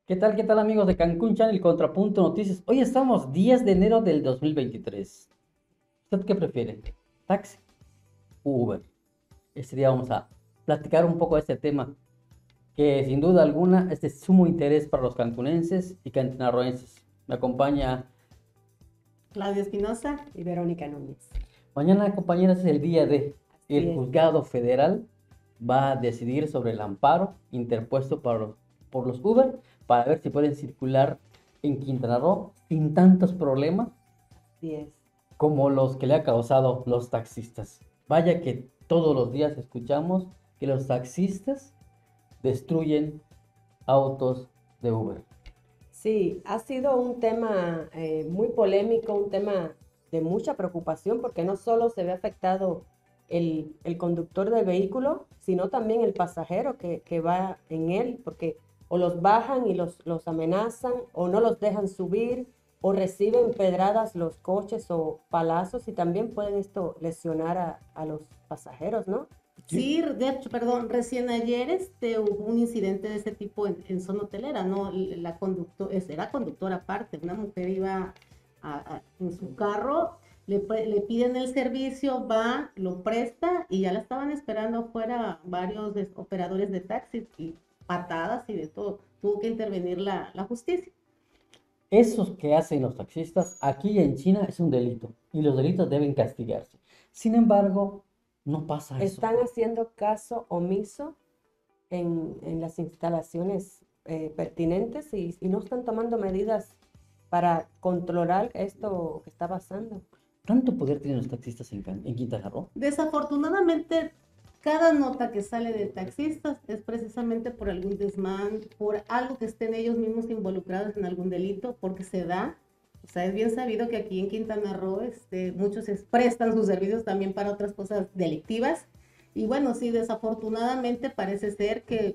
Qué tal amigos de Cancún Channel Contrapunto Noticias? Hoy estamos 10 de enero del 2023. ¿Usted qué prefiere? ¿Taxi o Uber? Este día vamos a platicar un poco de este tema que sin duda alguna es de sumo interés para los cancunenses y quintanarroenses. Me acompaña Claudia Espinosa. Y Verónica Núñez. mañana, compañeras, es el día de Así el es. juzgado federal va a decidir sobre el amparo interpuesto por los Uber para ver si pueden circular en Quintana Roo sin tantos problemas Así es. como los que le ha causado los taxistas. Vaya que todos los días escuchamos que los taxistas destruyen autos de Uber. Sí, ha sido un tema muy polémico, un tema de mucha preocupación, porque no solo se ve afectado el conductor del vehículo, sino también el pasajero que va en él, porque o los bajan y los amenazan, o no los dejan subir, o reciben pedradas los coches o palazos, y también pueden esto lesionar a los pasajeros, ¿no? Sí, de hecho, perdón, recién ayer hubo un incidente de ese tipo en zona hotelera, ¿no? Era conductora aparte, una mujer iba en su carro, le piden el servicio, va, lo presta y ya la estaban esperando afuera varios operadores de taxis y patadas y de todo. Tuvo que intervenir la justicia. Esos que hacen los taxistas aquí en China es un delito y los delitos deben castigarse. Sin embargo, no pasa eso. Están haciendo caso omiso en las instalaciones pertinentes y no están tomando medidas para controlar esto que está pasando. ¿Tanto poder tienen los taxistas en Quintana Roo? Desafortunadamente, cada nota que sale de taxistas es precisamente por algún desmán, por algo que estén ellos mismos involucrados en algún delito, porque se da. O sea, es bien sabido que aquí en Quintana Roo muchos prestan sus servicios también para otras cosas delictivas. Y bueno, sí, desafortunadamente parece ser que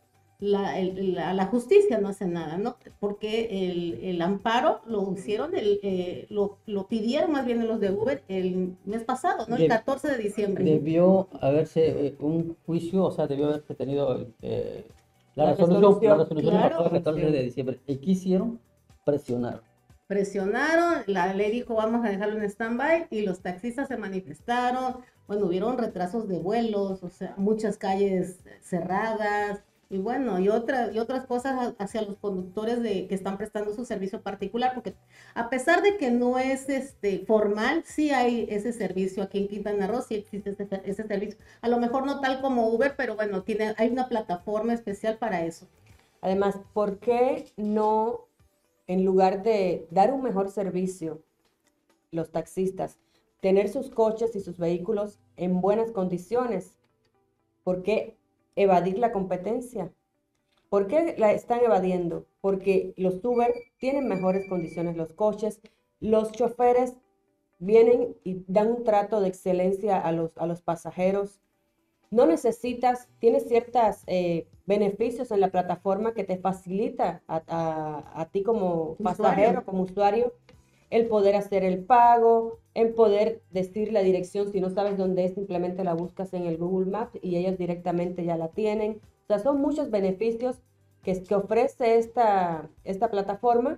la justicia no hace nada, ¿no? Porque el amparo lo hicieron, lo pidieron más bien los de Uber el mes pasado, ¿no? El De- 14 de diciembre. Debió haberse un juicio, o sea, debió haberse tenido la La resolución. La resolución. resolución Claro. pasó el 14 de diciembre. ¿Y qué hicieron? Presionar. Presionaron, la ley dijo vamos a dejarlo en stand-by y los taxistas se manifestaron, bueno, hubieron retrasos de vuelos, o sea, muchas calles cerradas y bueno, y otras cosas hacia los conductores que están prestando su servicio particular, porque a pesar de que no es formal, sí hay ese servicio aquí en Quintana Roo, sí existe ese servicio, a lo mejor no tal como Uber, pero bueno, hay una plataforma especial para eso. Además, ¿por qué no, en lugar de dar un mejor servicio, los taxistas, tener sus coches y sus vehículos en buenas condiciones? ¿Por qué evadir la competencia? ¿Por qué la están evadiendo? Porque los Uber tienen mejores condiciones, los coches, los choferes vienen y dan un trato de excelencia a los pasajeros. No necesitas, tienes ciertos beneficios en la plataforma que te facilita a ti como Usuario. pasajero, como usuario, el poder hacer el pago, el poder decir la dirección. Si no sabes dónde es, simplemente la buscas en el Google Maps y ellos directamente ya la tienen. O sea, son muchos beneficios que ofrece esta plataforma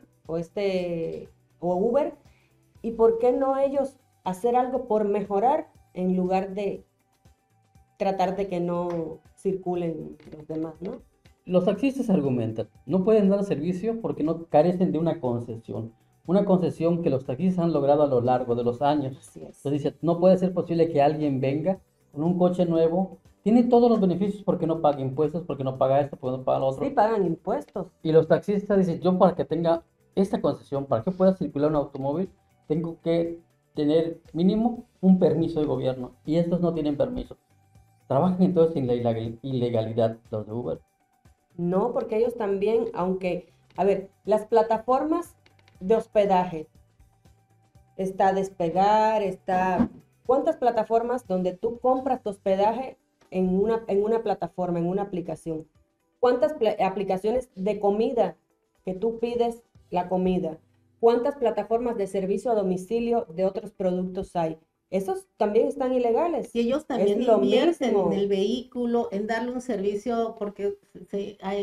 o Uber. ¿Y por qué no ellos hacer algo por mejorar en lugar de tratar de que no circulen los demás, ¿no? Los taxistas argumentan, no pueden dar servicio porque no carecen de una concesión que los taxistas han logrado a lo largo de los años. Así es. Entonces dice, no puede ser posible que alguien venga con un coche nuevo, tiene todos los beneficios porque no paga impuestos, porque no paga esto, porque no paga lo Sí, otro. pagan impuestos. Y los taxistas dicen, yo para que tenga esta concesión, para que pueda circular un automóvil, tengo que tener mínimo un permiso de gobierno. Y estos no tienen permiso. Trabajan entonces en la ilegalidad los de Uber. No, porque ellos también, aunque, a ver, las plataformas de hospedaje, está Despegar, ¿cuántas plataformas donde tú compras tu hospedaje en una plataforma, en una aplicación? ¿Cuántas aplicaciones de comida que tú pides la comida? ¿Cuántas plataformas de servicio a domicilio de otros productos hay? Esos también están ilegales. Y ellos Es también lo invierten en mismo. el vehículo, en darle un servicio, porque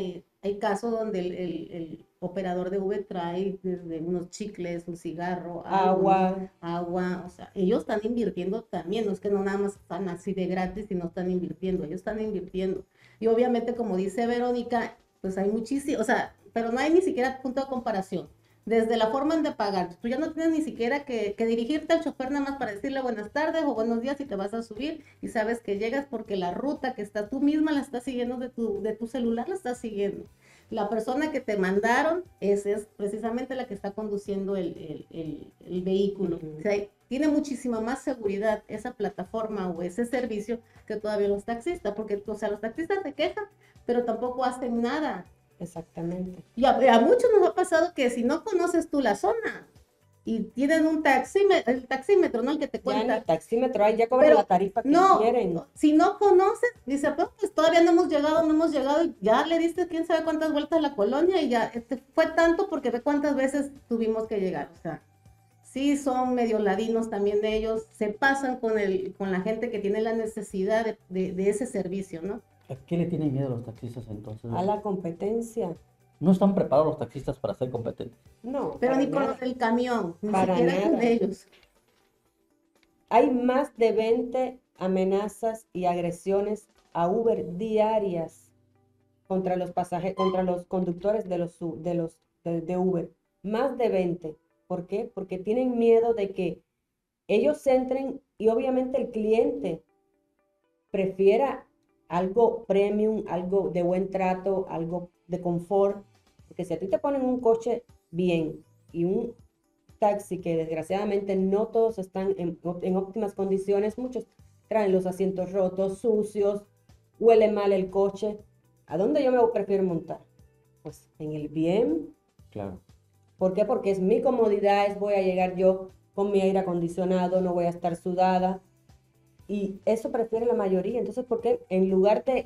Hay casos donde el operador de Uber trae desde unos chicles, un cigarro, algo, ¿no? Agua. Agua, o sea, ellos están invirtiendo también, no es que no nada más están así de gratis y no están invirtiendo, ellos están invirtiendo. Y obviamente, como dice Verónica, pues hay muchísimo, o sea, pero no hay ni siquiera punto de comparación. Desde la forma de pagar, tú ya no tienes ni siquiera que dirigirte al chofer nada más para decirle buenas tardes o buenos días y te vas a subir y sabes que llegas porque la ruta que está tú misma la estás siguiendo de tu celular, la estás siguiendo. La persona que te mandaron es precisamente la que está conduciendo el vehículo. Ujú. O sea, tiene muchísima más seguridad esa plataforma o ese servicio que todavía los taxistas, porque, o sea, los taxistas se quejan, pero tampoco hacen nada. Exactamente. Y a muchos nos ha pasado que si no conoces tú la zona y tienen un taxímetro, el taxímetro, ¿no? El que te Ya ni cuenta. taxímetro hay, ya cobran Pero la tarifa que no, quieren. si no conoces, dice, pues todavía no hemos llegado, no hemos llegado, y ya le diste quién sabe cuántas vueltas a la colonia y ya fue tanto porque ve cuántas veces tuvimos que llegar. O sea, sí son medio ladinos también de ellos, se pasan con la gente que tiene la necesidad de ese servicio, ¿no? ¿A qué le tienen miedo los taxistas entonces? A la competencia. No están preparados los taxistas para ser competentes. No, Pero para ni con nada. los del camión, ni Para siquiera con nada. ellos. Hay más de 20 amenazas y agresiones a Uber diarias contra los pasajeros, contra los conductores de Uber. Más de 20. ¿Por qué? Porque tienen miedo de que ellos entren y obviamente el cliente prefiera algo premium, algo de buen trato, algo de confort. Porque si a ti te ponen un coche bien y un taxi que desgraciadamente no todos están en óptimas condiciones, muchos traen los asientos rotos, sucios, huele mal el coche. ¿A dónde yo me prefiero montar? Pues en el bien. Claro. ¿Por qué? Porque es mi comodidad, voy a llegar yo con mi aire acondicionado, no voy a estar sudada. Y eso prefiere la mayoría. Entonces, ¿por qué en lugar de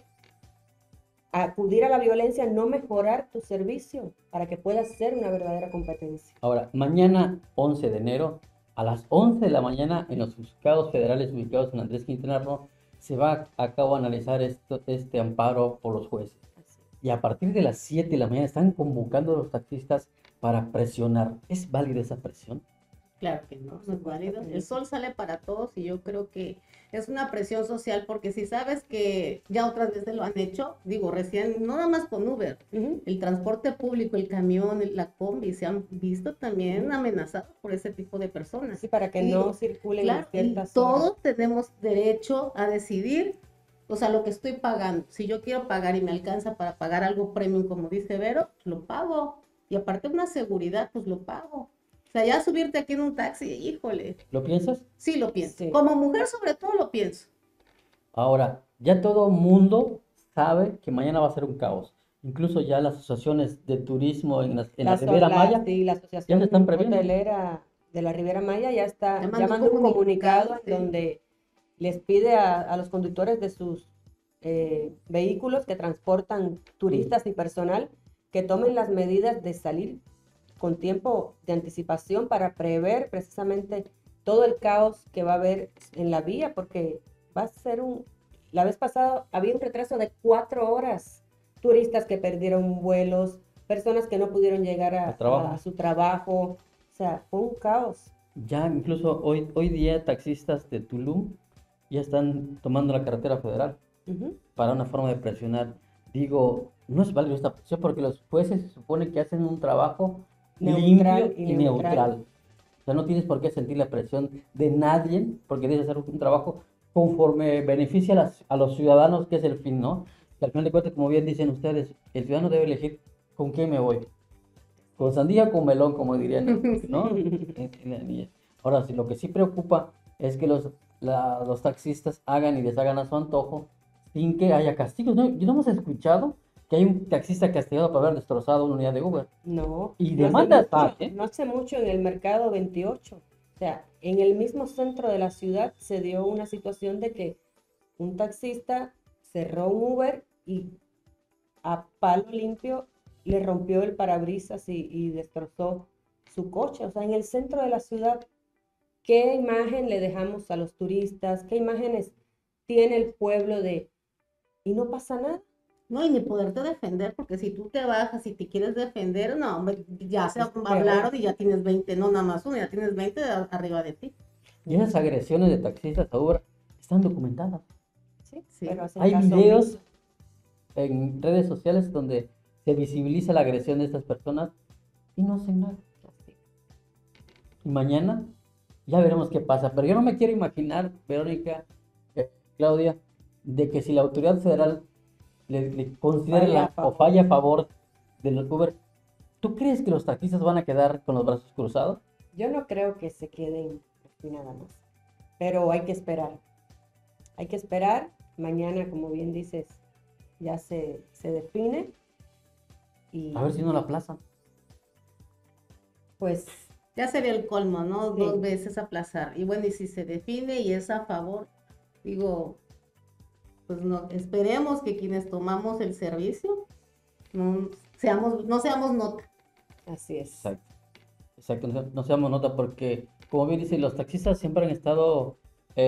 acudir a la violencia, no mejorar tu servicio para que puedas ser una verdadera competencia? Ahora, mañana 11 de enero, a las 11 de la mañana, en los juzgados federales ubicados en Andrés Quintana Roo, se va a cabo a analizar este amparo por los jueces. Así. Y a partir de las 7 de la mañana están convocando a los taxistas para presionar. ¿Es válida esa presión? Claro que no, no es válido. que El no. sol sale para todos y yo creo que es una presión social porque si sabes que ya otras veces lo han hecho, digo, recién, no nada más con Uber, Ujú. el transporte público, el camión, la combi, se han visto también Ujú. amenazados por ese tipo de personas. Sí, para que Y no digo, circulen claro, en y ciertas horas. todos tenemos derecho a decidir, o sea, lo que estoy pagando. Si yo quiero pagar y me alcanza para pagar algo premium, como dice Vero, pues lo pago. Y aparte una seguridad, pues lo pago. O sea, ya subirte aquí en un taxi, híjole, ¿Lo piensas? sí lo pienso. Sí. Como mujer sobre todo lo pienso. Ahora, ya todo mundo sabe que mañana va a ser un caos. Incluso ya las asociaciones de turismo en la Riviera Maya Sí, la ya se Asociación están previendo. Hotelera de la Riviera Maya ya está Ya ya mandó mandó un comunicado en sí. donde les pide a los conductores de sus vehículos que transportan turistas y personal que tomen las medidas de salir con tiempo de anticipación para prever precisamente todo el caos que va a haber en la vía, porque va a ser la vez pasada había un retraso de 4 horas, turistas que perdieron vuelos, personas que no pudieron llegar Al trabajo. a su trabajo, o sea, fue un caos. Ya incluso hoy día taxistas de Tulum ya están tomando la carretera federal Ujú. para una forma de presionar. Digo, no es válido esta presión porque los jueces se supone que hacen un trabajo Neutral limpio y y neutral. neutral. O sea, no tienes por qué sentir la presión de nadie porque debes hacer un trabajo conforme beneficia a los ciudadanos, que es el fin, ¿no? Y al final de cuentas, como bien dicen ustedes, el ciudadano debe elegir con quién me voy. Con sandía o con melón, como dirían, ¿no? En la niña. Ahora, sí, lo que sí preocupa es que los taxistas hagan y deshagan a su antojo sin que haya castigos, ¿no? Yo no hemos escuchado que hay un taxista castigado por haber destrozado una unidad de Uber. No, Y no hace demandas mucho, hay, ¿eh? no hace mucho en el mercado 28. O sea, en el mismo centro de la ciudad se dio una situación de que un taxista cerró un Uber y a palo limpio le rompió el parabrisas y destrozó su coche. O sea, en el centro de la ciudad, ¿qué imagen le dejamos a los turistas? ¿Qué imágenes tiene el pueblo de... y no pasa nada? No, y ni poderte defender, porque si tú te bajas y te quieres defender, no, hombre, ya se Es peor. hablaron y ya tienes 20, no nada más uno, ya tienes 20 arriba de ti. Y esas agresiones de taxistas a Uber están documentadas. Sí, Sí. pero hacen Hay caso videos omiso. en redes sociales donde se visibiliza la agresión de estas personas y no hacen nada. Así. Y mañana ya veremos qué pasa. Pero yo no me quiero imaginar, Verónica, Claudia, de que si la autoridad federal le considere Falla a o favor. falla a favor de los Uber, ¿tú crees que los taxistas van a quedar con los brazos cruzados? Yo no creo que se queden así nada más, pero hay que esperar. Hay que esperar. Mañana, como bien dices, ya se define y A ver si no la aplazan. pues Ya sería el colmo, ¿no? Sí. 2 veces aplazar. Y bueno, y si se define y es a favor, digo, pues no, esperemos que quienes tomamos el servicio no seamos nota. así es. Exacto. Exacto, no seamos nota porque, como bien dice, los taxistas siempre han estado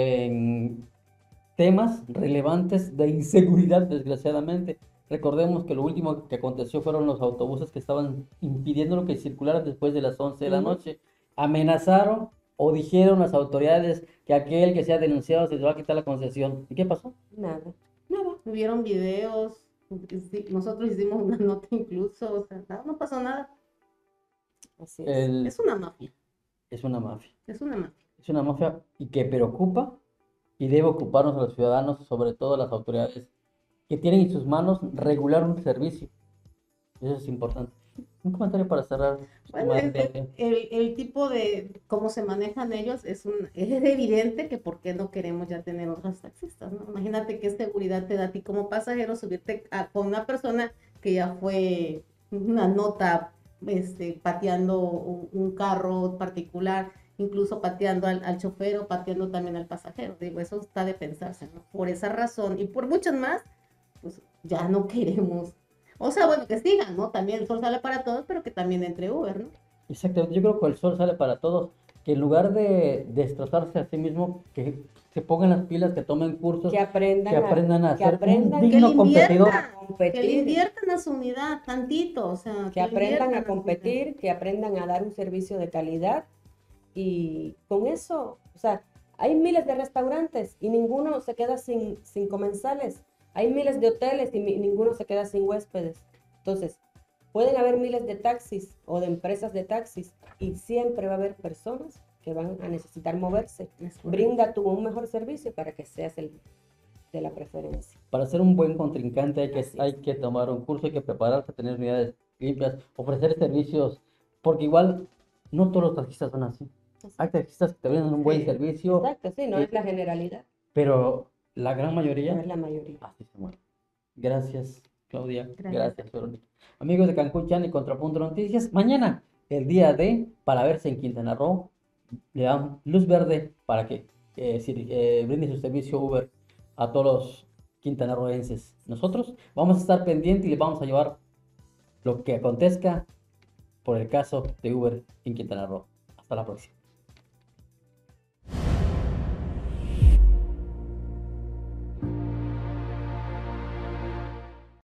en temas relevantes de inseguridad, desgraciadamente. Recordemos que lo último que aconteció fueron los autobuses que estaban impidiendo lo que circulara después de las 11 de la Ujú. noche. Amenazaron o dijeron las autoridades que aquel que sea denunciado se le va a quitar la concesión. ¿Y qué pasó? Nada. Nada, hubieron videos, nosotros hicimos una nota incluso, o sea, no pasó nada. Así es. Es una mafia, Es una mafia. es una mafia. Es una mafia y que preocupa y debe ocuparnos a los ciudadanos, sobre todo a las autoridades que tienen en sus manos regular un servicio. Eso es importante. Un comentario para cerrar, Bueno, estimada Claudia. el tipo de cómo se manejan ellos es evidente que por qué no queremos ya tener otros taxistas, ¿no? Imagínate qué seguridad te da a ti como pasajero subirte con una persona que ya fue una nota pateando un carro particular, incluso pateando al chofer o pateando también al pasajero. Digo, eso está de pensarse, ¿no? Por esa razón y por muchas más, pues ya no queremos. O sea, bueno, que sigan, ¿no? También el sol sale para todos, pero que también entre Uber, ¿no? Exactamente, yo creo que el sol sale para todos. Que en lugar de destrozarse a sí mismo, que se pongan las pilas, que tomen cursos, Que aprendan que aprendan a que ser un aprendan Que le digno competidor. inviertan, que le competir, inviertan a su unidad tantito, o sea, que le aprendan inviertan a su unidad. competir, que aprendan a dar un servicio de calidad y con eso, o sea, hay miles de restaurantes y ninguno se queda sin comensales. Hay miles de hoteles y ninguno se queda sin huéspedes. Entonces, pueden haber miles de taxis o de empresas de taxis y siempre va a haber personas que van a necesitar moverse. Es correcto. Brinda tú un mejor servicio para que seas el de la preferencia. Para ser un buen contrincante Así es. hay que tomar un curso, hay que prepararse, tener unidades limpias, ofrecer servicios, porque igual no todos los taxistas son así. Hay taxistas que te brindan un buen Sí, servicio, Exacto, sí, no es la generalidad, pero la gran no mayoría es la mayoría. así se muere. Gracias, Claudia. Gracias. Gracias, Verónica. Amigos de Cancún Chan y Contrapunto Noticias, mañana, el día de para verse en Quintana Roo, le dan luz verde para que brinde su servicio Uber a todos los quintanarroenses. Nosotros vamos a estar pendientes y les vamos a llevar lo que acontezca por el caso de Uber en Quintana Roo. Hasta la próxima.